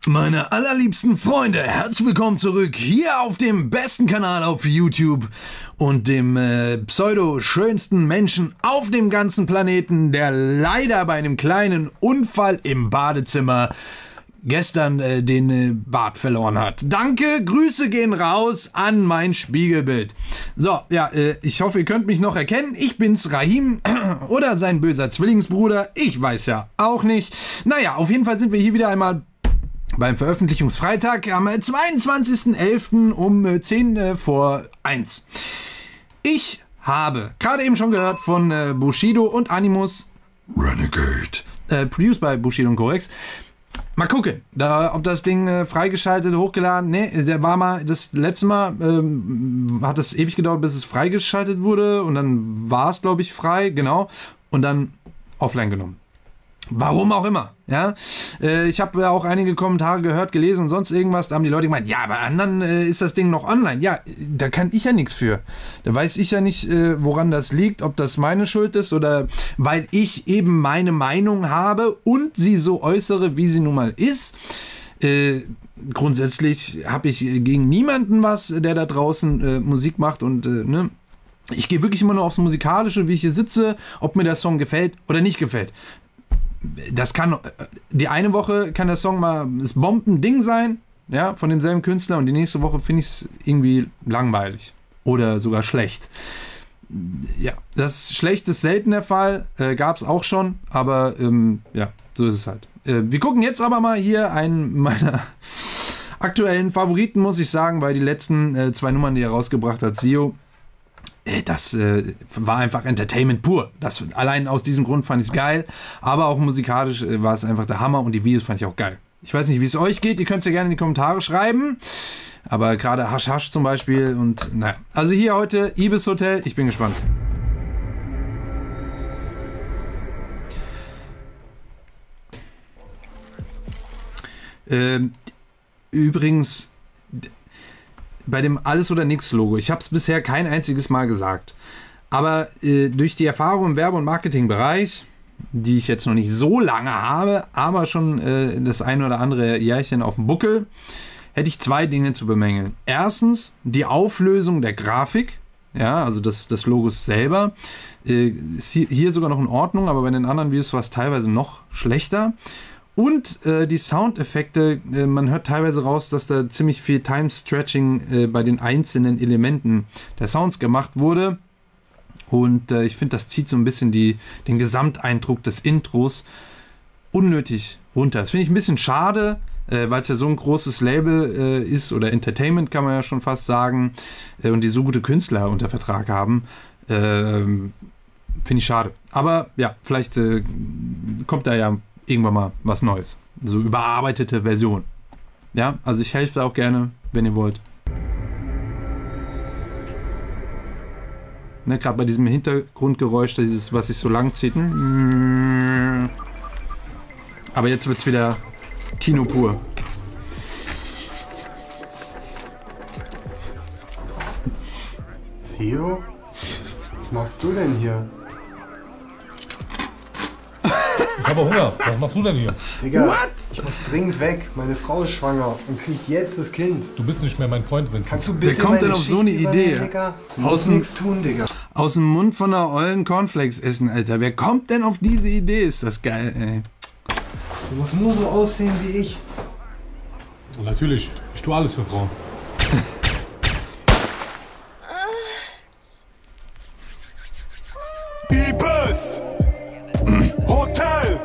Meine allerliebsten Freunde, herzlich willkommen zurück hier auf dem besten Kanal auf YouTube und dem pseudo-schönsten Menschen auf dem ganzen Planeten, der leider bei einem kleinen Unfall im Badezimmer gestern den Bart verloren hat. Danke, Grüße gehen raus an mein Spiegelbild. So, ja, ich hoffe, ihr könnt mich noch erkennen. Ich bin's, Rahim oder sein böser Zwillingsbruder. Ich weiß ja auch nicht. Naja, auf jeden Fall sind wir hier wieder einmal beim Veröffentlichungsfreitag am 22.11. um 10 vor 1. Ich habe gerade eben schon gehört von Bushido und Animus Renegade. Produced by Bushido und Corex. Mal gucken, ob das Ding freigeschaltet, hochgeladen. Ne, der war mal, das letzte Mal hat es ewig gedauert, bis es freigeschaltet wurde. Und dann war es, glaube ich, frei, genau. Und dann offline genommen. Warum auch immer, ja. Ich habe ja auch einige Kommentare gehört, gelesen und sonst irgendwas. Da haben die Leute gemeint, ja, bei anderen ist das Ding noch online. Ja, da kann ich ja nichts für. Da weiß ich ja nicht, woran das liegt, ob das meine Schuld ist oder weil ich eben meine Meinung habe und sie so äußere, wie sie nun mal ist. Grundsätzlich habe ich gegen niemanden was, der da draußen Musik macht und, ne. Ich gehe wirklich immer nur aufs Musikalische, wie ich hier sitze, ob mir der Song gefällt oder nicht gefällt. Das kann, die eine Woche kann der Song mal das Bombending sein, ja, von demselben Künstler und die nächste Woche finde ich es irgendwie langweilig oder sogar schlecht. Ja, das schlecht ist selten der Fall, gab es auch schon, aber ja, so ist es halt. Wir gucken jetzt aber mal hier einen meiner aktuellen Favoriten, muss ich sagen, weil die letzten zwei Nummern, die er rausgebracht hat, Sio, das war einfach Entertainment pur. Das, allein aus diesem Grund fand ich es geil. Aber auch musikalisch war es einfach der Hammer und die Videos fand ich auch geil. Ich weiß nicht, wie es euch geht. Ihr könnt es ja gerne in die Kommentare schreiben. Aber gerade Hasch Hasch zum Beispiel und naja. Also hier heute Ibis Hotel. Ich bin gespannt. Übrigens, bei dem Alles oder Nix Logo, ich habe es bisher kein einziges Mal gesagt, aber durch die Erfahrung im Werbe- und Marketingbereich, die ich jetzt noch nicht so lange habe, aber schon das ein oder andere Jährchen auf dem Buckel, hätte ich zwei Dinge zu bemängeln. Erstens die Auflösung der Grafik, ja, also des Logos selber, ist hier sogar noch in Ordnung, aber bei den anderen Videos war es teilweise noch schlechter. Und die Soundeffekte, man hört teilweise raus, dass da ziemlich viel Time-Stretching bei den einzelnen Elementen der Sounds gemacht wurde. Und ich finde, das zieht so ein bisschen den Gesamteindruck des Intros unnötig runter. Das finde ich ein bisschen schade, weil es ja so ein großes Label ist, oder Entertainment kann man ja schon fast sagen, und die so gute Künstler unter Vertrag haben. Finde ich schade. Aber ja, vielleicht kommt da ja irgendwann mal was Neues. So überarbeitete Version. Ja, also ich helfe auch gerne, wenn ihr wollt. Ne, gerade bei diesem Hintergrundgeräusch, dieses, was sich so lang zieht. Aber jetzt wird es wieder Kino pur. Sio? Was machst du denn hier? Ich habe Hunger. Was machst du denn hier? Digga, ich muss dringend weg. Meine Frau ist schwanger und kriegt jetzt das Kind. Du bist nicht mehr mein Freund, Vincent. Kannst du bitte Wer kommt denn auf so eine Idee? Digga? Du musst nichts tun, Digga. Aus dem Mund von einer ollen Cornflakes essen, Alter. Wer kommt denn auf diese Idee? Ist das geil, ey. Du musst nur so aussehen wie ich. Natürlich. Ich tue alles für Frauen. Ibis Hotel.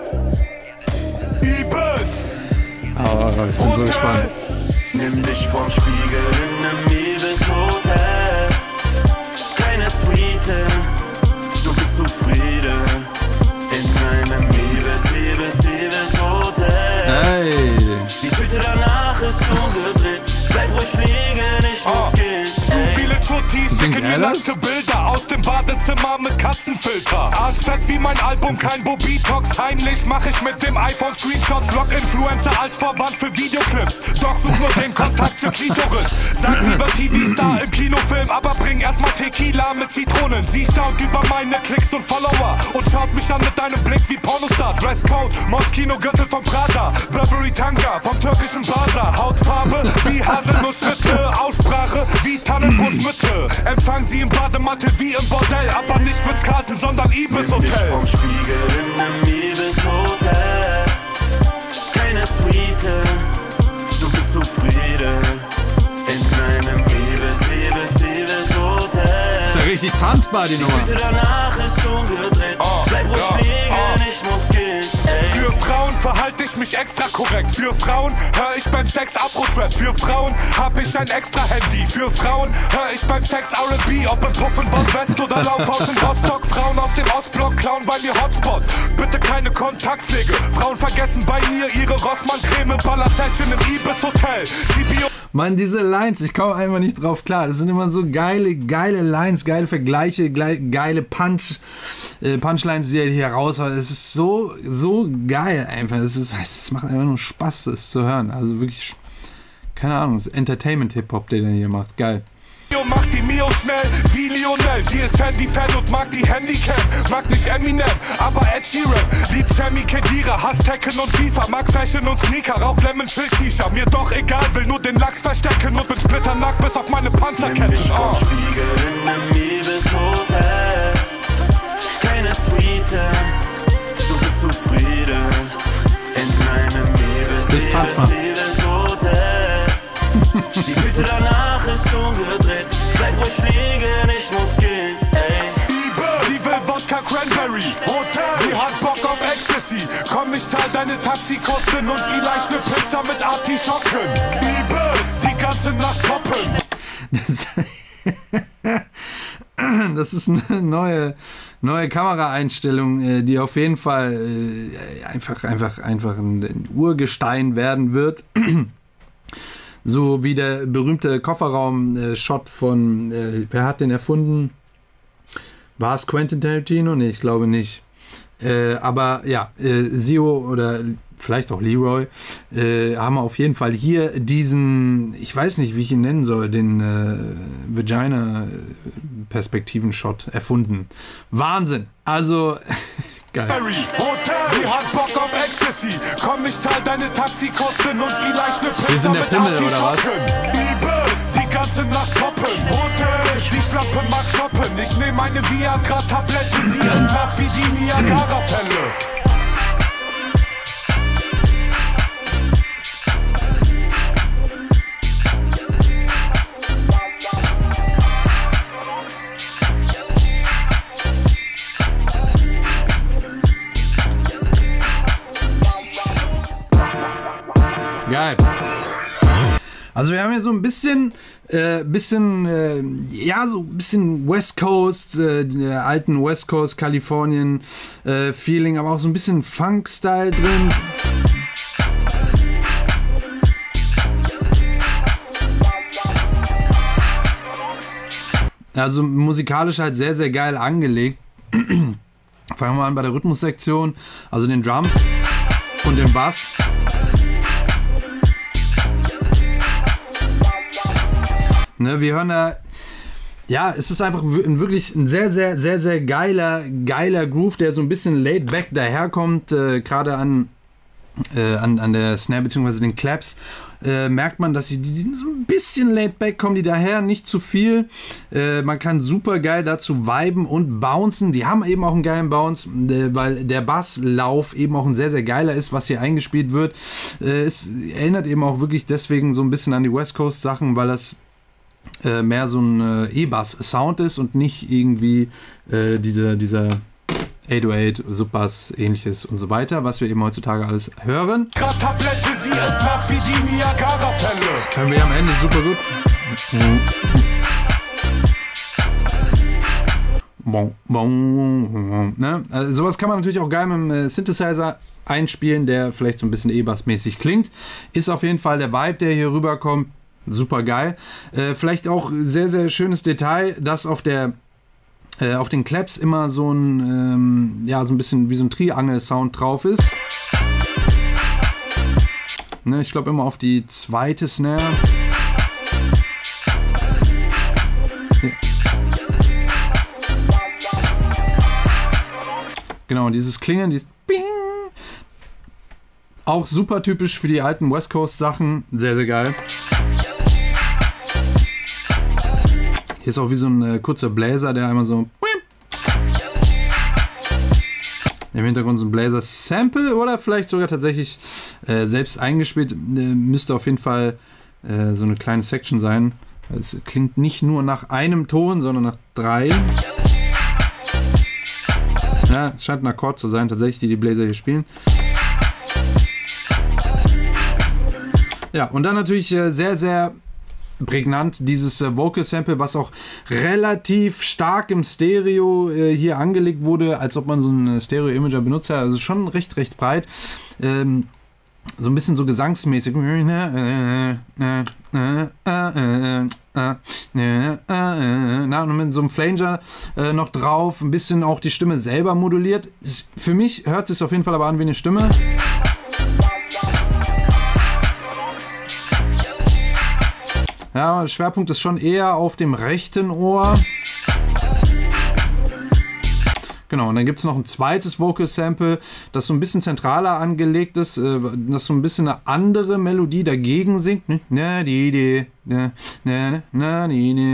Ibis. Aber ich bin so gespannt. Nimm dich vom Spiegel in einem Ibis Hotel. Keine Suite, du bist zufrieden. In einem Ibis Hotel. Hey. Die Tüte danach ist umgedreht. Bleib ruhig liegen, ich muss gehen. Zu viele Schuttis Singt schicken er mir das? nackte Bilder aus dem Badezimmer mit Katzenfilter. Arschfett wie mein Album, kein Bobitox. Heimlich mach ich mit dem iPhone Screenshots. Blog-Influencer als Verband für Videoclips. Doch such nur den Kontakt zur Klitoris. Sagt sie wird TV-Star im Kinofilm, aber bring erstmal Tequila mit Zitronen. Sie staunt über meine Klicks und Follower und schaut mich an mit einem Blick wie Pornostar. Dresscode, Moskino-Gürtel vom Prada, Burberry Tanga vom türkischen Basar. Hautfarbe wie Haselnussschnitte, Aussprache wie Tannenbuschmitte. Empfang sie im Bademantel wie im Bordell, aber nicht Ritz-Carlton, sondern Ibis-Hotel. Nimm dich vom Spiegel in einem Ibis-Hotel. Keine Suite, du bist zufrieden. In einem Ibis-Hotel. Ist ja richtig tanzbar, die Nummer. Bitte danach ist schon gedreht. Bleib ruhig liegen, ich muss gehen. Ey. Für Frauen verhalte ich mich extra korrekt. Für Frauen höre ich beim Sex Afro-Trap. Für Frauen hab ich ein extra Handy. Für Frauen höre ich beim Sex R&B. Ob im Puffenbord West oder Laufhaus in Rostock. Frauen aus dem Ostblock klauen bei mir Hotspot. Bitte keine Kontaktpflege. Frauen vergessen bei mir ihre Rossmann-Creme. Baller-Session im Ibis-Hotel. Mann, diese Lines, ich komme einfach nicht drauf klar. Das sind immer so geile Lines, geile Vergleiche, geile Punchlines, die er hier raushaut. Es ist so geil einfach. Es macht einfach nur Spaß, das zu hören. Also wirklich, keine Ahnung, das ist Entertainment-Hip-Hop, den er hier macht. Geil. Macht die Mio schnell wie Lionel. Sie ist Handy-Fan und mag die Handycam. Mag nicht Eminem, aber Ed Sheeran. Liebt Sammy Kedira, hasst Tekken und FIFA. Mag Fashion und Sneaker, raucht Lemon Chill Shisha. Mir doch egal, will nur den Lachs verstecken und bin splitternackt bis auf meine Panzerketten. Nimm dich vom Spiegel in einem Ibis-Hotel. Keine Suite, du bist zufrieden. In einem Ibis-Hotel. Die Güte danach ist schon gedreht. Bleib ruhig liegen, ich muss gehen, ey. Sie will Wodka Cranberry, Hotel. Sie hat Bock auf Ecstasy. Komm, ich zahl deine Taxikosten und vielleicht ne Pizza mit Artischocken. Liebes, die ganze Nacht poppen. Das ist eine neue Kameraeinstellung, die auf jeden Fall einfach ein Urgestein werden wird. So wie der berühmte Kofferraum-Shot von, wer hat den erfunden? War es Quentin Tarantino? Nee, ich glaube nicht. Aber ja, Sio oder vielleicht auch Leroy haben auf jeden Fall hier diesen, ich weiß nicht, wie ich ihn nennen soll, den Vagina-Perspektiven-Shot erfunden. Wahnsinn! Also, geil. Sie hat Bock auf Ecstasy. Komm, ich zahl deine Taxikosten und vielleicht ne Pizza. Wir sind der mit Pimmel, oder was? Liebes, die ganze Nacht poppen. Hotel, die Schlappe mag shoppen. Ich nehm eine Viagra-Tablette, sie ist nass wie die Niagara-Fälle. Geil. Also wir haben hier so ein bisschen West Coast, alten West Coast Kalifornien Feeling, aber auch so ein bisschen Funk-Style drin. Also musikalisch halt sehr, sehr geil angelegt. Fangen wir an bei der Rhythmussektion, also den Drums und dem Bass. Ne, wir hören da, ja, es ist einfach wirklich ein sehr, sehr, sehr, sehr geiler Groove, der so ein bisschen laid back daherkommt, gerade an der Snare bzw. den Claps. Merkt man, dass die so ein bisschen laid back kommen, die daher, nicht zu viel. Man kann super geil dazu viben und bouncen. Die haben eben auch einen geilen Bounce, weil der Basslauf eben auch ein sehr, sehr geiler ist, was hier eingespielt wird. Es erinnert eben auch wirklich deswegen so ein bisschen an die West Coast Sachen, weil das mehr so ein E-Bass-Sound ist und nicht irgendwie dieser 808, Subbass, ähnliches und so weiter, was wir eben heutzutage alles hören. Tablette, sie ist nass wie die Niagara-Fälle. Das können wir am Ende super gut. Ne? Also sowas kann man natürlich auch geil mit einem Synthesizer einspielen, der vielleicht so ein bisschen E-Bass-mäßig klingt. Ist auf jeden Fall der Vibe, der hier rüberkommt. super geil. Vielleicht auch sehr, sehr schönes Detail, dass auf den Claps immer so ein, ja, so ein bisschen wie so ein Triangel-Sound drauf ist. Ne, ich glaube immer auf die zweite Snare. Hier. Genau, dieses Klingen, dieses Bing. Auch super typisch für die alten West Coast Sachen. Sehr, sehr geil. Hier ist auch wie so ein kurzer Bläser, der einmal so... Im Hintergrund so ein Bläser-Sample oder vielleicht sogar tatsächlich selbst eingespielt. Müsste auf jeden Fall so eine kleine Section sein. Es klingt nicht nur nach einem Ton, sondern nach 3. Ja, es scheint ein Akkord zu sein, tatsächlich, die Bläser hier spielen. Ja, und dann natürlich sehr, sehr prägnant dieses Vocal Sample, was auch relativ stark im Stereo hier angelegt wurde, als ob man so einen Stereo-Imager benutzt hat. Also schon recht breit. So ein bisschen so gesangsmäßig. Na, und mit so einem Flanger noch drauf, ein bisschen auch die Stimme selber moduliert. Für mich hört es sich auf jeden Fall aber an wie eine Stimme. Ja, der Schwerpunkt ist schon eher auf dem rechten Ohr. Genau, und dann gibt es noch ein zweites Vocal Sample, das so ein bisschen zentraler angelegt ist, das so ein bisschen eine andere Melodie dagegen singt. Na, die, na, na, na, die.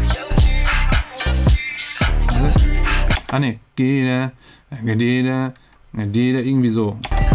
Ah, ne, irgendwie so.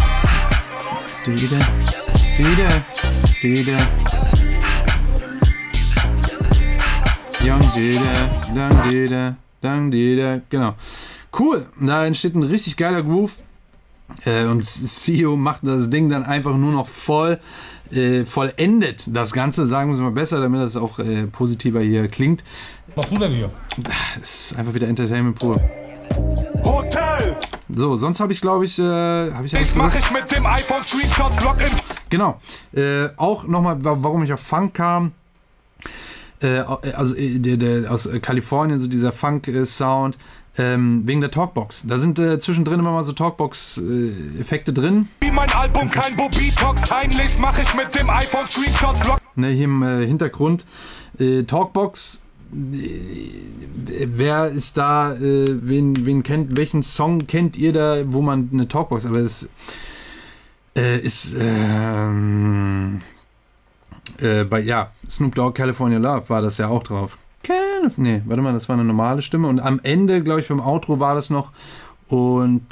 Genau. Cool, da entsteht ein richtig geiler Groove und CEO macht das Ding dann einfach nur noch vollendet das Ganze, sagen wir es mal besser, damit das auch positiver hier klingt. Was machst du denn hier? Das ist einfach wieder Entertainment pur. Hotel! So, sonst habe ich glaube ich, Ich mache ich mit dem iPhone Screenshots Login. Genau, auch nochmal, warum ich auf Funk kam. Also aus Kalifornien, so dieser Funk-Sound, wegen der Talkbox. Da sind zwischendrin immer mal so Talkbox-Effekte drin. Wie mein Album kein Bobitox, heimlich mache ich mit dem iPhone Screenshots. Ne, hier im Hintergrund Talkbox. Wer ist da, wen kennt, welchen Song kennt ihr da, wo man eine Talkbox, aber es ist bei Snoop Dogg California Love war das ja auch drauf. Nee, warte mal, das war eine normale Stimme. Und am Ende, glaube ich, beim Outro war das noch. Und,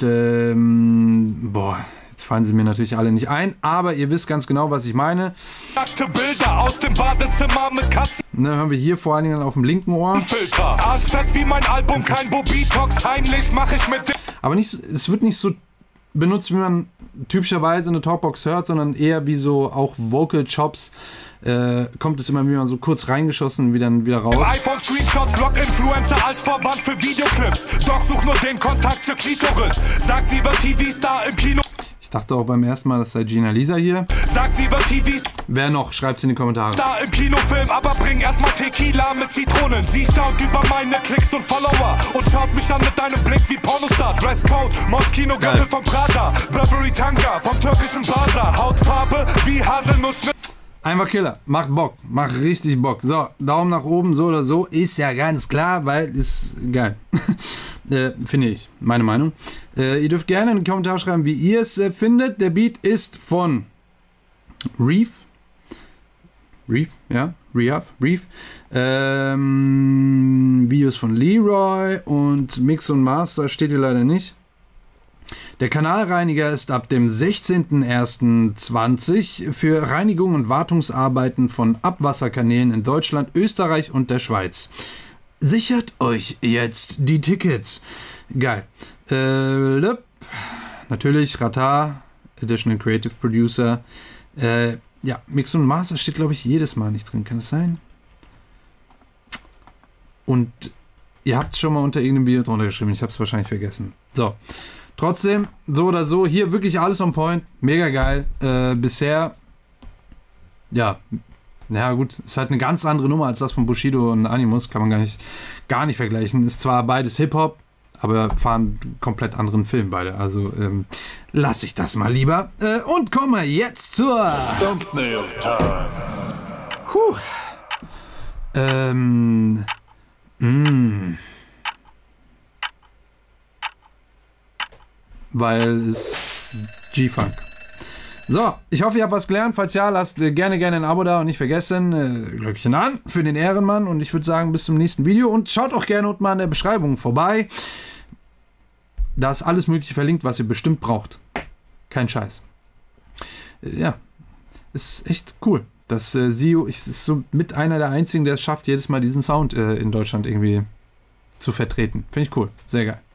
jetzt fallen sie mir natürlich alle nicht ein. Aber ihr wisst ganz genau, was ich meine. Nackte Bilder aus dem Badezimmer mit Katzen. Ne, hören wir hier vor allen Dingen dann auf dem linken Ohr. Filter. Arschfett wie mein Album, kein Bobitox. Heimlich mache ich mit dem... Aber es wird nicht so benutzt, wie man typischerweise eine Talkbox hört, sondern eher wie so auch Vocal Chops. Kommt es immer wieder so kurz reingeschossen, wieder raus. iPhone Screenshots, Log-Influencer als Verband für Videoclips. Doch such nur den Kontakt zur Klitoris. Sagt sie wird TV-Star im Kino. Ich dachte auch beim ersten Mal, das sei Gina Lisa hier. Sagt sie wird TV-Star. Wer noch? Schreibt's in die Kommentare. Da im Kinofilm, aber bring erstmal Tequila mit Zitronen. Sie staunt über meine Klicks und Follower und schaut mich an mit einem Blick wie Pornostar. Dresscode, Moskino Gürtel vom Prada, Burberry Tanga vom türkischen Basar. Hautfarbe wie Haselnuss. Einfach Killer. Macht Bock. Macht richtig Bock. So, Daumen nach oben, so oder so. Ist ja ganz klar, weil ist geil. Finde ich. Meine Meinung. Ihr dürft gerne in den Kommentar schreiben, wie ihr es findet. Der Beat ist von Reef. Videos von Leroy und Mix und Master steht hier leider nicht. Der Kanalreiniger ist ab dem 16.01.20 für Reinigung und Wartungsarbeiten von Abwasserkanälen in Deutschland, Österreich und der Schweiz. Sichert euch jetzt die Tickets. Geil. Natürlich Ratar, Additional Creative Producer. Mix und Master steht, glaube ich, jedes Mal nicht drin. Kann das sein? Und ihr habt es schon mal unter irgendeinem Video drunter geschrieben. Ich habe es wahrscheinlich vergessen. So. Trotzdem, so oder so, hier wirklich alles on point. Mega geil. Bisher, ja, ja gut, ist halt eine ganz andere Nummer als das von Bushido und Animus, kann man gar nicht vergleichen. Ist zwar beides Hip-Hop, aber fahren komplett anderen Film beide. Also lass ich das mal lieber. Und kommen wir jetzt zur Thumbnail Time. Weil es G-Funk. So, ich hoffe, ihr habt was gelernt. Falls ja, lasst gerne ein Abo da und nicht vergessen, Glöckchen an für den Ehrenmann. Und ich würde sagen, bis zum nächsten Video. Und schaut auch gerne unten mal in der Beschreibung vorbei. Da ist alles Mögliche verlinkt, was ihr bestimmt braucht. Kein Scheiß. Ja, ist echt cool. Das Sio ist so mit einer der einzigen, der es schafft, jedes Mal diesen Sound in Deutschland irgendwie zu vertreten. Finde ich cool. Sehr geil.